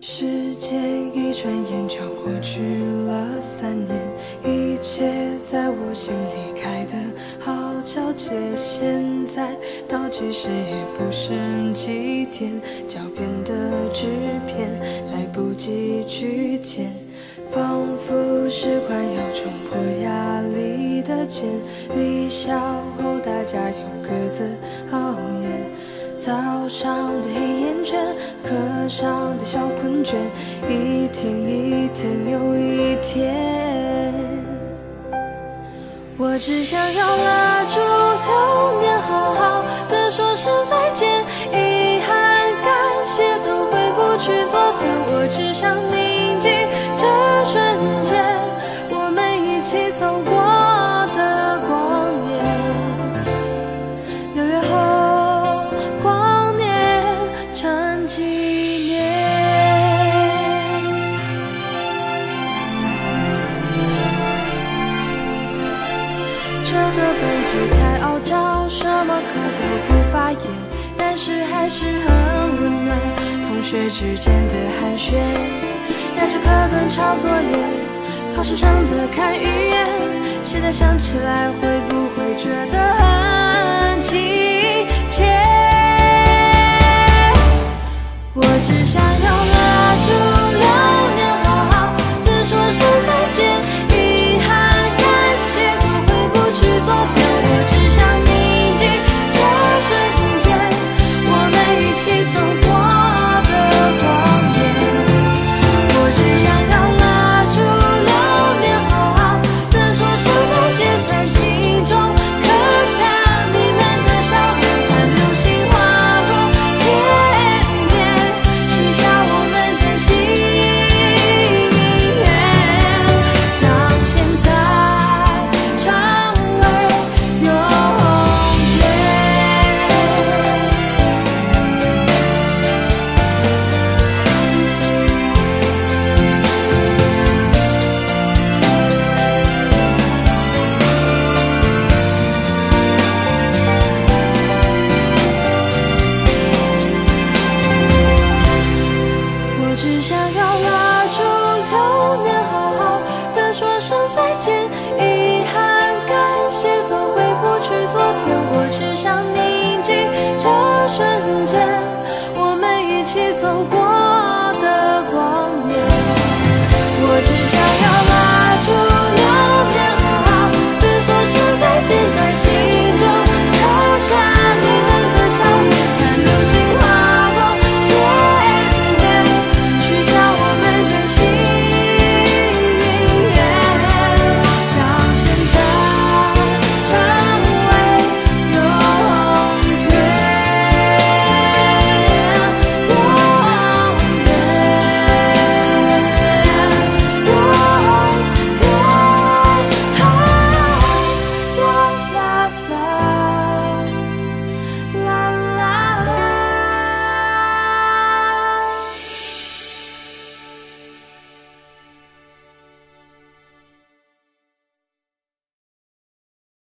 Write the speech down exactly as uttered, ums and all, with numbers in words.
时间一转眼就过去了三年，一切在我心里开得好皎洁。现在倒计时也不剩几天，脚边的纸片来不及去捡，仿佛是快要冲破压力的茧。离校后大家又各自熬夜，早上的黑眼圈，课上的小困倦，一天一天又一天。我只想要拉住流年，好好的说声再见，遗憾感谢都回不去昨天。我只想铭记这瞬间，我们一起走过的光年。六月后光年成纪念。这个班级太傲娇，什么课都不发言，但是还是很温暖。同学之间的寒暄，压着课本抄作业，考试上的看一眼，现在想起来会不会觉得很亲切？